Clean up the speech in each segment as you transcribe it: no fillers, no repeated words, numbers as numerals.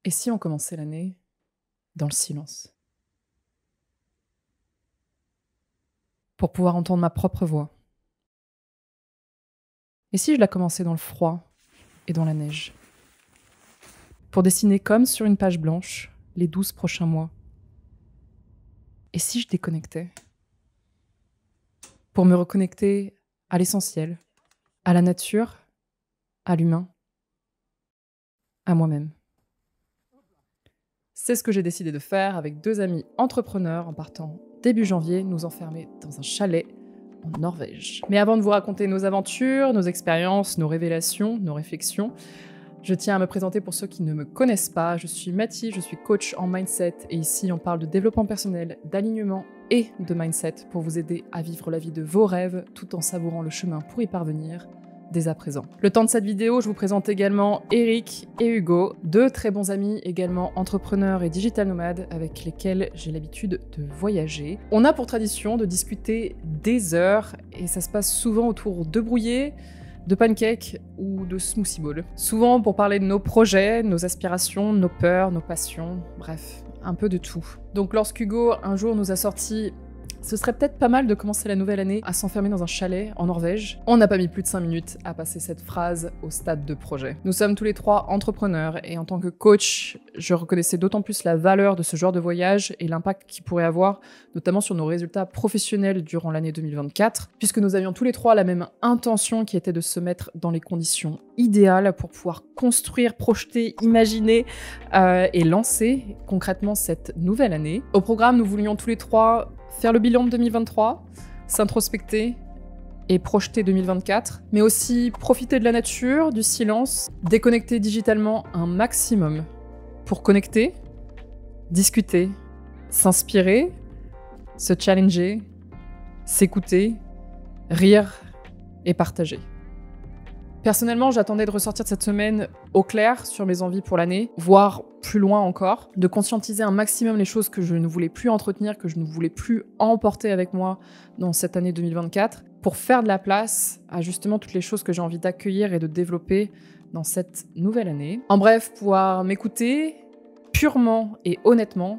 Et si on commençait l'année dans le silence? Pour pouvoir entendre ma propre voix. Et si je la commençais dans le froid et dans la neige? Pour dessiner comme sur une page blanche les 12 prochains mois. Et si je déconnectais? Pour me reconnecter à l'essentiel, à la nature, à l'humain, à moi-même. C'est ce que j'ai décidé de faire avec 2 amis entrepreneurs en partant début janvier nous enfermer dans un chalet en Norvège. Mais avant de vous raconter nos aventures, nos expériences, nos révélations, nos réflexions, je tiens à me présenter pour ceux qui ne me connaissent pas. Je suis Mathie, je suis coach en mindset et ici on parle de développement personnel, d'alignement et de mindset pour vous aider à vivre la vie de vos rêves tout en savourant le chemin pour y parvenir dès à présent. Le temps de cette vidéo, je vous présente également Eric et Hugo, 2 très bons amis également entrepreneurs et digital nomades avec lesquels j'ai l'habitude de voyager. On a pour tradition de discuter des heures et ça se passe souvent autour de brouillés, de pancakes ou de smoothie bowl. Souvent pour parler de nos projets, nos aspirations, nos peurs, nos passions, bref, un peu de tout. Donc lorsqu'Hugo un jour nous a sorti ce serait peut-être pas mal de commencer la nouvelle année à s'enfermer dans un chalet en Norvège, on n'a pas mis plus de 5 minutes à passer cette phrase au stade de projet. Nous sommes tous les 3 entrepreneurs et en tant que coach, je reconnaissais d'autant plus la valeur de ce genre de voyage et l'impact qu'il pourrait avoir, notamment sur nos résultats professionnels durant l'année 2024, puisque nous avions tous les 3 la même intention qui était de se mettre dans les conditions idéales pour pouvoir construire, projeter, imaginer et lancer concrètement cette nouvelle année. Au programme, nous voulions tous les 3 faire le bilan de 2023, s'introspecter et projeter 2024, mais aussi profiter de la nature, du silence, déconnecter digitalement un maximum pour connecter, discuter, s'inspirer, se challenger, s'écouter, rire et partager. Personnellement, j'attendais de ressortir de cette semaine au clair sur mes envies pour l'année, voire plus loin encore, de conscientiser un maximum les choses que je ne voulais plus entretenir, que je ne voulais plus emporter avec moi dans cette année 2024, pour faire de la place à justement toutes les choses que j'ai envie d'accueillir et de développer dans cette nouvelle année. En bref, pouvoir m'écouter purement et honnêtement,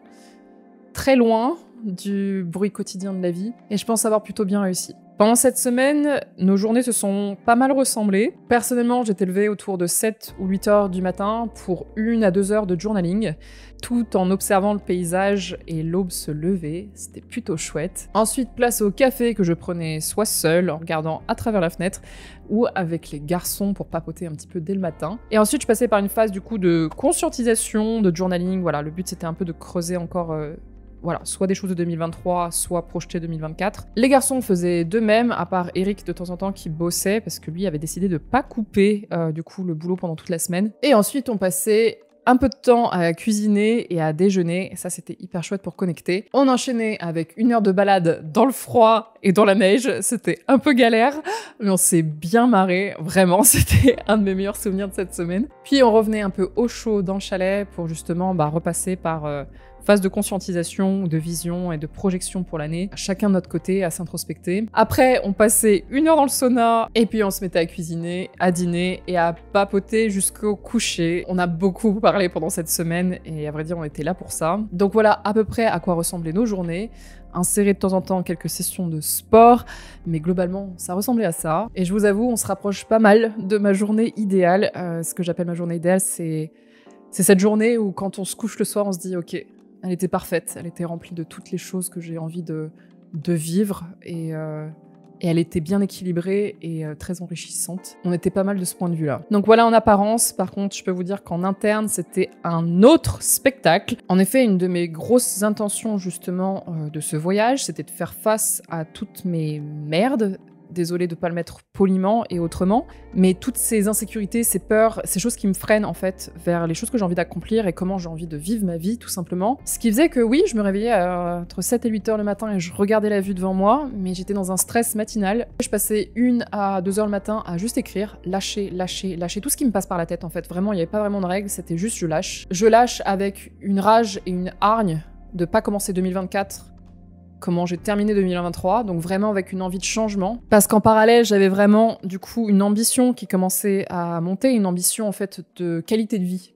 très loin du bruit quotidien de la vie, et je pense avoir plutôt bien réussi. Pendant cette semaine, nos journées se sont pas mal ressemblées. Personnellement, j'étais levée autour de 7 ou 8 heures du matin pour 1 à 2 heures de journaling, tout en observant le paysage et l'aube se lever. C'était plutôt chouette. Ensuite, place au café que je prenais soit seule, en regardant à travers la fenêtre, ou avec les garçons pour papoter un petit peu dès le matin. Et ensuite, je passais par une phase du coup de conscientisation, de journaling. Voilà, le but c'était un peu de creuser encore... soit des choses de 2023, soit projeter 2024. Les garçons faisaient de même, à part Eric de temps en temps qui bossait, parce que lui avait décidé de pas couper du coup le boulot pendant toute la semaine. Et ensuite, on passait un peu de temps à cuisiner et à déjeuner, et ça c'était hyper chouette pour connecter. On enchaînait avec 1 heure de balade dans le froid et dans la neige, c'était un peu galère, mais on s'est bien marré, vraiment, c'était un de mes meilleurs souvenirs de cette semaine. Puis on revenait un peu au chaud dans le chalet pour justement repasser par... phase de conscientisation, de vision et de projection pour l'année, chacun de notre côté à s'introspecter. Après, on passait 1 heure dans le sauna, et puis on se mettait à cuisiner, à dîner et à papoter jusqu'au coucher. On a beaucoup parlé pendant cette semaine, et à vrai dire, on était là pour ça. Donc voilà à peu près à quoi ressemblaient nos journées. Insérer de temps en temps quelques sessions de sport, mais globalement, ça ressemblait à ça. Et je vous avoue, on se rapproche pas mal de ma journée idéale. Ce que j'appelle ma journée idéale, c'est cette journée où quand on se couche le soir, on se dit « Ok, elle était parfaite, elle était remplie de toutes les choses que j'ai envie de vivre et elle était bien équilibrée et très enrichissante. » On était pas mal de ce point de vue-là. Donc voilà en apparence, par contre, je peux vous dire qu'en interne, c'était un autre spectacle. En effet, une de mes grosses intentions justement de ce voyage, c'était de faire face à toutes mes merdes. Désolée de ne pas le mettre poliment et autrement, mais toutes ces insécurités, ces peurs, ces choses qui me freinent en fait vers les choses que j'ai envie d'accomplir et comment j'ai envie de vivre ma vie tout simplement. Ce qui faisait que oui, je me réveillais entre 7 et 8 heures le matin et je regardais la vue devant moi, mais j'étais dans un stress matinal. Je passais 1 à 2 heures le matin à juste écrire, lâcher tout ce qui me passe par la tête en fait. Vraiment, il n'y avait pas vraiment de règles, c'était juste je lâche. Je lâche avec une rage et une hargne de pas commencer 2024 comment j'ai terminé 2023, donc vraiment avec une envie de changement. Parce qu'en parallèle, j'avais vraiment du coup une ambition qui commençait à monter, une ambition en fait de qualité de vie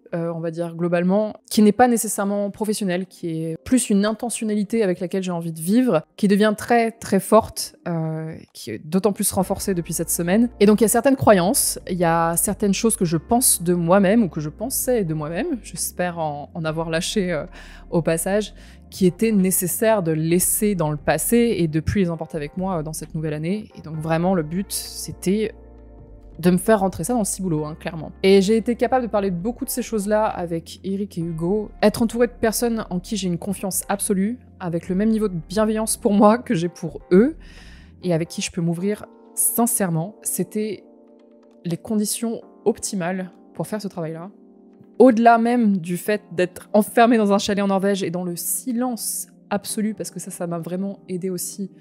on va dire globalement, qui n'est pas nécessairement professionnelle, qui est plus une intentionnalité avec laquelle j'ai envie de vivre, qui devient très très forte, qui est d'autant plus renforcée depuis cette semaine. Et donc il y a certaines croyances, il y a certaines choses que je pense de moi-même, ou que je pensais de moi-même, j'espère en avoir lâché au passage, qui étaient nécessaires de laisser dans le passé et de plus les emporter avec moi dans cette nouvelle année. Et donc vraiment le but, c'était de me faire rentrer ça dans le ciboulot, hein, clairement. Et j'ai été capable de parler de beaucoup de ces choses-là avec Eric et Hugo. Être entouré de personnes en qui j'ai une confiance absolue, avec le même niveau de bienveillance pour moi que j'ai pour eux, et avec qui je peux m'ouvrir sincèrement, c'était les conditions optimales pour faire ce travail-là. Au-delà même du fait d'être enfermé dans un chalet en Norvège et dans le silence absolu, parce que ça m'a vraiment aidé aussi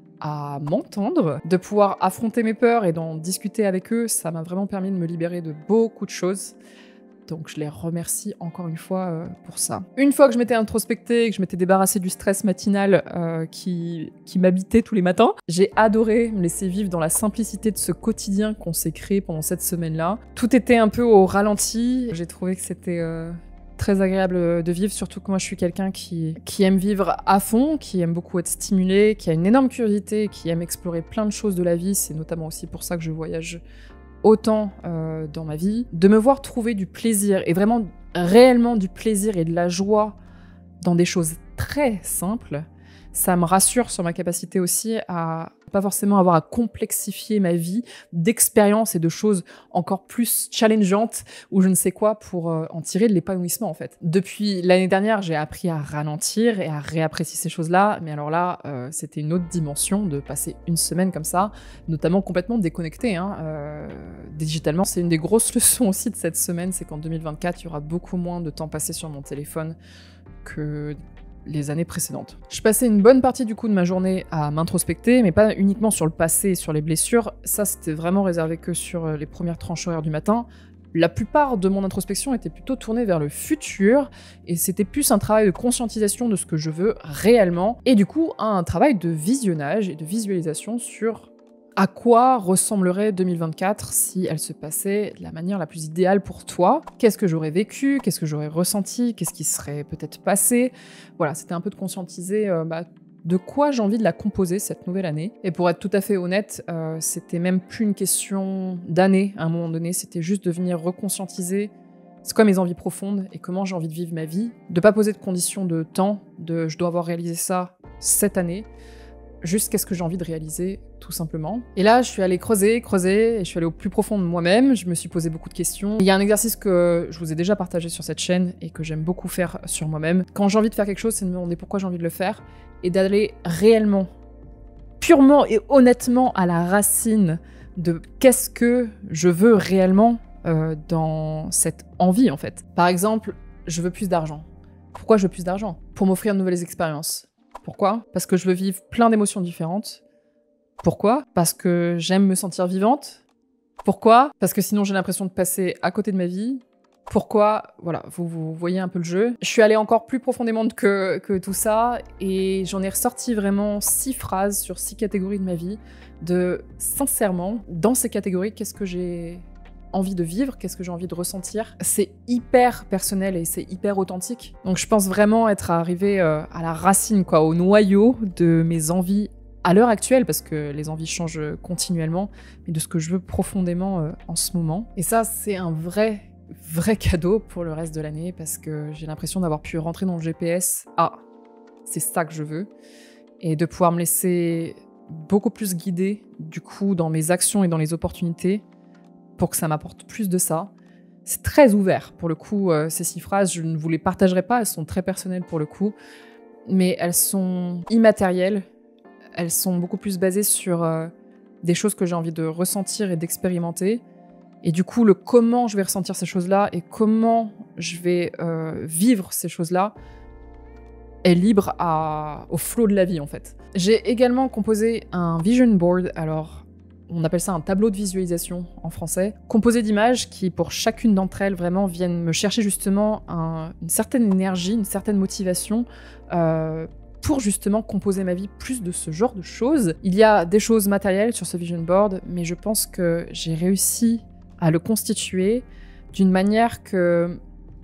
à m'entendre, de pouvoir affronter mes peurs et d'en discuter avec eux, ça m'a vraiment permis de me libérer de beaucoup de choses. Donc je les remercie encore une fois pour ça. Une fois que je m'étais introspectée, que je m'étais débarrassée du stress matinal qui m'habitait tous les matins, j'ai adoré me laisser vivre dans la simplicité de ce quotidien qu'on s'est créé pendant cette semaine-là. Tout était un peu au ralenti, j'ai trouvé que c'était très agréable de vivre, surtout que moi je suis quelqu'un qui aime vivre à fond, qui aime beaucoup être stimulé, qui a une énorme curiosité, qui aime explorer plein de choses de la vie. C'est notamment aussi pour ça que je voyage autant dans ma vie. De me voir trouver du plaisir, et vraiment réellement du plaisir et de la joie dans des choses très simples, ça me rassure sur ma capacité aussi à pas forcément avoir à complexifier ma vie d'expériences et de choses encore plus challengeantes ou je ne sais quoi pour en tirer de l'épanouissement en fait. Depuis l'année dernière, j'ai appris à ralentir et à réapprécier ces choses-là, mais alors là, c'était une autre dimension de passer une semaine comme ça, notamment complètement déconnectée. Digitalement, c'est une des grosses leçons aussi de cette semaine, c'est qu'en 2024, il y aura beaucoup moins de temps passé sur mon téléphone que les années précédentes. Je passais une bonne partie du coup de ma journée à m'introspecter, mais pas uniquement sur le passé et sur les blessures. Ça, c'était vraiment réservé que sur les premières tranches horaires du matin. La plupart de mon introspection était plutôt tournée vers le futur, et c'était plus un travail de conscientisation de ce que je veux réellement, et du coup un travail de visionnage et de visualisation sur à quoi ressemblerait 2024 si elle se passait de la manière la plus idéale pour toi? Qu'est-ce que j'aurais vécu? Qu'est-ce que j'aurais ressenti? Qu'est-ce qui serait peut-être passé? Voilà, c'était un peu de conscientiser de quoi j'ai envie de la composer cette nouvelle année. Et pour être tout à fait honnête, c'était même plus une question d'année à un moment donné, c'était juste de venir reconscientiser c'est quoi mes envies profondes et comment j'ai envie de vivre ma vie. De pas poser de conditions de temps, de je dois avoir réalisé ça cette année. Juste qu'est-ce que j'ai envie de réaliser, tout simplement. Et là, je suis allée creuser, et je suis allée au plus profond de moi-même, je me suis posé beaucoup de questions. Il y a un exercice que je vous ai déjà partagé sur cette chaîne et que j'aime beaucoup faire sur moi-même. Quand j'ai envie de faire quelque chose, c'est de me demander pourquoi j'ai envie de le faire et d'aller réellement, purement et honnêtement à la racine de qu'est-ce que je veux réellement dans cette envie, en fait. Par exemple, je veux plus d'argent. Pourquoi je veux plus d'argent? Pour m'offrir de nouvelles expériences. Pourquoi? Parce que je veux vivre plein d'émotions différentes. Pourquoi? Parce que j'aime me sentir vivante. Pourquoi? Parce que sinon j'ai l'impression de passer à côté de ma vie. Pourquoi? Voilà, vous voyez un peu le jeu. Je suis allée encore plus profondément que tout ça et j'en ai ressorti vraiment 6 phrases sur 6 catégories de ma vie. De sincèrement, dans ces catégories, qu'est-ce que j'ai envie de vivre, qu'est-ce que j'ai envie de ressentir. C'est hyper personnel et c'est hyper authentique. Donc je pense vraiment être arrivée à la racine, quoi, au noyau de mes envies à l'heure actuelle, parce que les envies changent continuellement, mais de ce que je veux profondément en ce moment. Et ça, c'est un vrai cadeau pour le reste de l'année, parce que j'ai l'impression d'avoir pu rentrer dans le GPS. Ah, c'est ça que je veux. Et de pouvoir me laisser beaucoup plus guider, du coup, dans mes actions et dans les opportunités, pour que ça m'apporte plus de ça. C'est très ouvert, pour le coup, ces 6 phrases, je ne vous les partagerai pas, elles sont très personnelles pour le coup, mais elles sont immatérielles, elles sont beaucoup plus basées sur des choses que j'ai envie de ressentir et d'expérimenter, et du coup, le comment je vais ressentir ces choses-là et comment je vais vivre ces choses-là est libre au flot de la vie, en fait. J'ai également composé un vision board, alors on appelle ça un tableau de visualisation en français, composé d'images qui, pour chacune d'entre elles, vraiment viennent me chercher justement une certaine énergie, une certaine motivation pour justement composer ma vie plus de ce genre de choses. Il y a des choses matérielles sur ce vision board, mais je pense que j'ai réussi à le constituer d'une manière que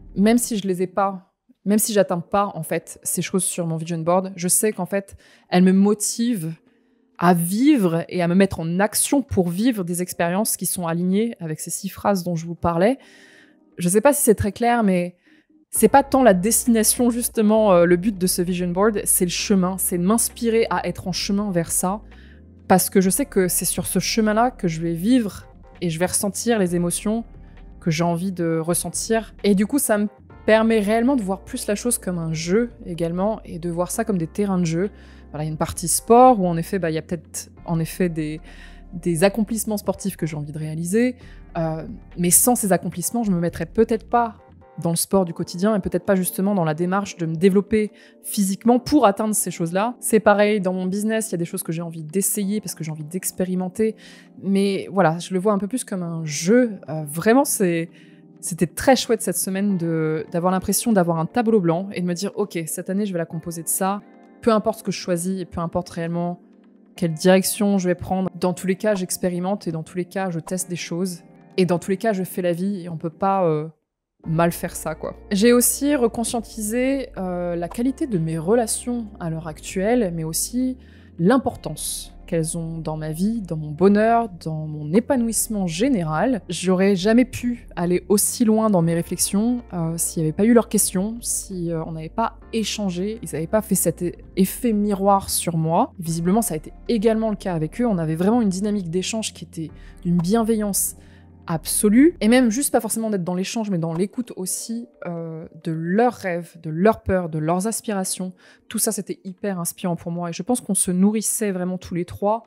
même si je les ai pas, même si j'atteins pas en fait ces choses sur mon vision board, je sais qu'en fait elles me motivent à vivre et à me mettre en action pour vivre des expériences qui sont alignées avec ces 6 phrases dont je vous parlais. Je sais pas si c'est très clair, mais c'est pas tant la destination justement, le but de ce vision board, c'est le chemin, c'est de m'inspirer à être en chemin vers ça, parce que je sais que c'est sur ce chemin-là que je vais vivre et je vais ressentir les émotions que j'ai envie de ressentir. Et du coup, ça me permet réellement de voir plus la chose comme un jeu également et de voir ça comme des terrains de jeu. Voilà, il y a une partie sport où en effet, il y a peut-être en effet des accomplissements sportifs que j'ai envie de réaliser, mais sans ces accomplissements, je me mettrais peut-être pas dans le sport du quotidien et peut-être pas justement dans la démarche de me développer physiquement pour atteindre ces choses-là. C'est pareil, dans mon business, il y a des choses que j'ai envie d'essayer parce que j'ai envie d'expérimenter, mais voilà, je le vois un peu plus comme un jeu. Vraiment, c'était très chouette cette semaine d'avoir l'impression d'avoir un tableau blanc et de me dire « Ok, cette année, je vais la composer de ça. » Peu importe ce que je choisis et peu importe réellement quelle direction je vais prendre, dans tous les cas, j'expérimente et dans tous les cas, je teste des choses. Et dans tous les cas, je fais la vie et on peut pas mal faire ça, quoi. J'ai aussi reconscientisé la qualité de mes relations à l'heure actuelle, mais aussi l'importance qu'elles ont dans ma vie, dans mon bonheur, dans mon épanouissement général. J'aurais jamais pu aller aussi loin dans mes réflexions s'il n'y avait pas eu leurs questions, si on n'avait pas échangé, ils n'avaient pas fait cet effet miroir sur moi. Visiblement, ça a été également le cas avec eux. On avait vraiment une dynamique d'échange qui était d'une bienveillance absolue, et même juste pas forcément d'être dans l'échange, mais dans l'écoute aussi de leurs rêves, de leurs peurs, de leurs aspirations. Tout ça, c'était hyper inspirant pour moi, et je pense qu'on se nourrissait vraiment tous les trois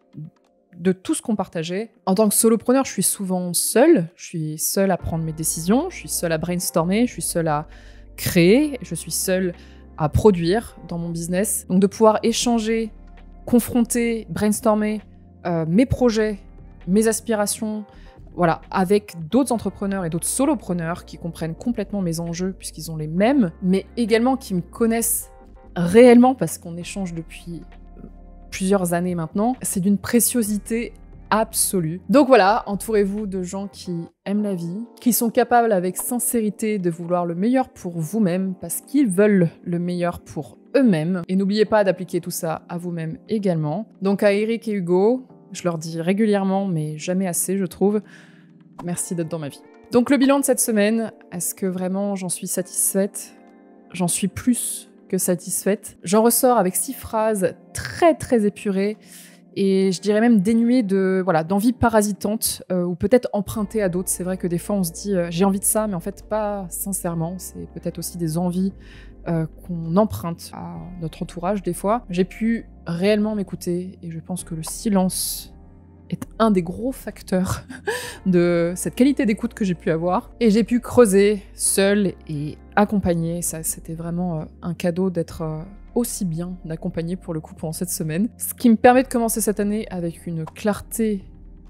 de tout ce qu'on partageait. En tant que solopreneur, je suis souvent seule. Je suis seule à prendre mes décisions, je suis seule à brainstormer, je suis seule à créer, je suis seule à produire dans mon business. Donc de pouvoir échanger, confronter, brainstormer mes projets, mes aspirations, voilà, avec d'autres entrepreneurs et d'autres solopreneurs qui comprennent complètement mes enjeux puisqu'ils ont les mêmes, mais également qui me connaissent réellement parce qu'on échange depuis plusieurs années maintenant, c'est d'une préciosité absolue. Donc voilà, entourez-vous de gens qui aiment la vie, qui sont capables avec sincérité de vouloir le meilleur pour vous-même parce qu'ils veulent le meilleur pour eux-mêmes. Et n'oubliez pas d'appliquer tout ça à vous-même également. Donc à Eric et Hugo, je leur dis régulièrement, mais jamais assez, je trouve. Merci d'être dans ma vie. Donc le bilan de cette semaine, est-ce que vraiment j'en suis satisfaite ? J'en suis plus que satisfaite. J'en ressors avec 6 phrases très très épurées et je dirais même dénuées d'envie parasitante ou peut-être empruntées à d'autres. C'est vrai que des fois on se dit j'ai envie de ça, mais en fait pas sincèrement. C'est peut-être aussi des envies qu'on emprunte à notre entourage des fois. J'ai pu réellement m'écouter et je pense que le silence est un des gros facteurs de cette qualité d'écoute que j'ai pu avoir. Et j'ai pu creuser seule et accompagnée. Ça, c'était vraiment un cadeau d'être aussi bien accompagnée pour le coup pendant cette semaine. Ce qui me permet de commencer cette année avec une clarté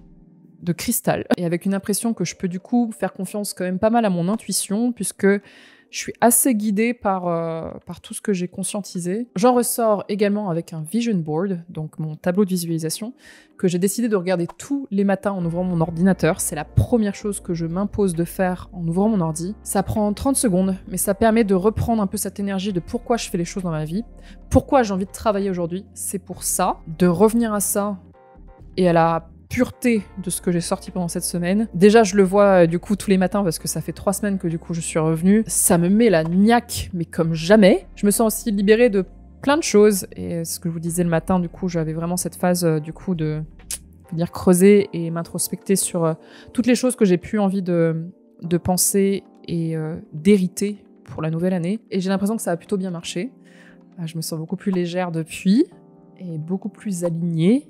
de cristal et avec une impression que je peux du coup faire confiance quand même pas mal à mon intuition puisque je suis assez guidée par tout ce que j'ai conscientisé. J'en ressors également avec un vision board, donc mon tableau de visualisation, que j'ai décidé de regarder tous les matins en ouvrant mon ordinateur. C'est la première chose que je m'impose de faire en ouvrant mon ordi. Ça prend 30 secondes, mais ça permet de reprendre un peu cette énergie de pourquoi je fais les choses dans ma vie, pourquoi j'ai envie de travailler aujourd'hui. C'est pour ça, de revenir à ça et à la pureté de ce que j'ai sorti pendant cette semaine. Déjà, je le vois du coup tous les matins parce que ça fait 3 semaines que du coup je suis revenue. Ça me met la niaque, mais comme jamais. Je me sens aussi libérée de plein de choses. Et ce que je vous disais le matin, du coup, j'avais vraiment cette phase du coup de venir creuser et m'introspecter sur toutes les choses que j'ai pu envie de penser et d'hériter pour la nouvelle année. Et j'ai l'impression que ça a plutôt bien marché. Je me sens beaucoup plus légère depuis et beaucoup plus alignée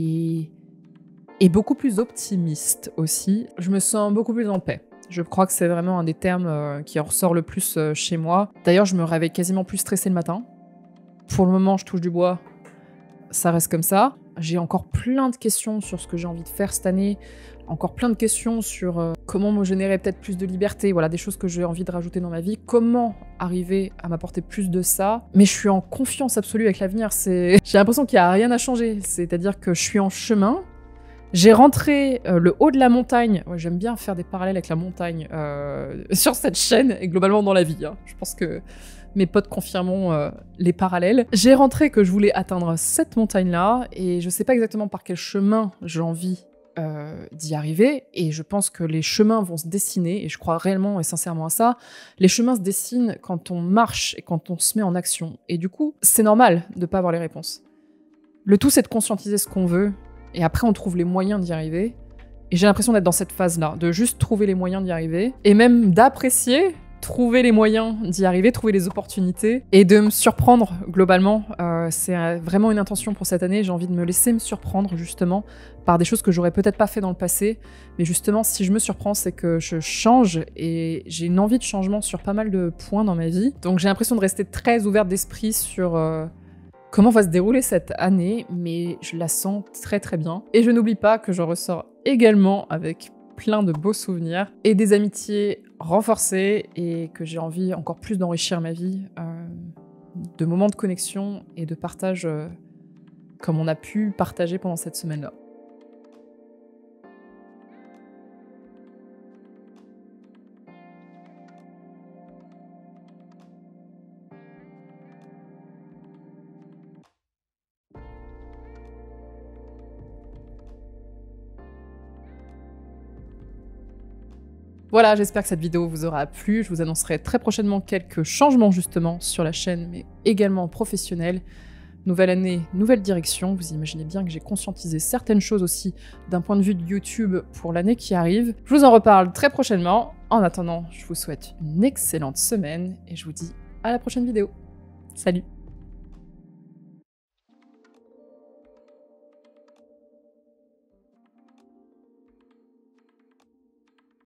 et beaucoup plus optimiste aussi. Je me sens beaucoup plus en paix. Je crois que c'est vraiment un des termes qui ressort le plus chez moi. D'ailleurs, je me réveille quasiment plus stressée le matin. Pour le moment, je touche du bois. Ça reste comme ça. J'ai encore plein de questions sur ce que j'ai envie de faire cette année. Encore plein de questions sur comment me générer peut-être plus de liberté. Voilà, des choses que j'ai envie de rajouter dans ma vie. Comment arriver à m'apporter plus de ça. Mais je suis en confiance absolue avec l'avenir. J'ai l'impression qu'il n'y a rien à changer. C'est-à-dire que je suis en chemin. J'ai rentré le haut de la montagne. Ouais, j'aime bien faire des parallèles avec la montagne sur cette chaîne et globalement dans la vie. Hein. Je pense que mes potes confirmeront les parallèles. J'ai rentré que je voulais atteindre cette montagne-là et je sais pas exactement par quel chemin j'ai envie d'y arriver. Et je pense que les chemins vont se dessiner et je crois réellement et sincèrement à ça. Les chemins se dessinent quand on marche et quand on se met en action. Et du coup, c'est normal de pas avoir les réponses. Le tout, c'est de conscientiser ce qu'on veut. Et après, on trouve les moyens d'y arriver. Et j'ai l'impression d'être dans cette phase-là, de juste trouver les moyens d'y arriver. Et même d'apprécier, trouver les moyens d'y arriver, trouver les opportunités. Et de me surprendre, globalement. C'est vraiment une intention pour cette année. J'ai envie de me laisser me surprendre, justement, par des choses que j'aurais peut-être pas fait dans le passé. Mais justement, si je me surprends, c'est que je change. Et j'ai une envie de changement sur pas mal de points dans ma vie. Donc j'ai l'impression de rester très ouverte d'esprit sur... comment va se dérouler cette année, mais je la sens très très bien. Et je n'oublie pas que je ressors également avec plein de beaux souvenirs et des amitiés renforcées et que j'ai envie encore plus d'enrichir ma vie, de moments de connexion et de partage comme on a pu partager pendant cette semaine-là. Voilà, j'espère que cette vidéo vous aura plu. Je vous annoncerai très prochainement quelques changements justement sur la chaîne, mais également professionnels. Nouvelle année, nouvelle direction. Vous imaginez bien que j'ai conscientisé certaines choses aussi d'un point de vue de YouTube pour l'année qui arrive. Je vous en reparle très prochainement. En attendant, je vous souhaite une excellente semaine et je vous dis à la prochaine vidéo. Salut!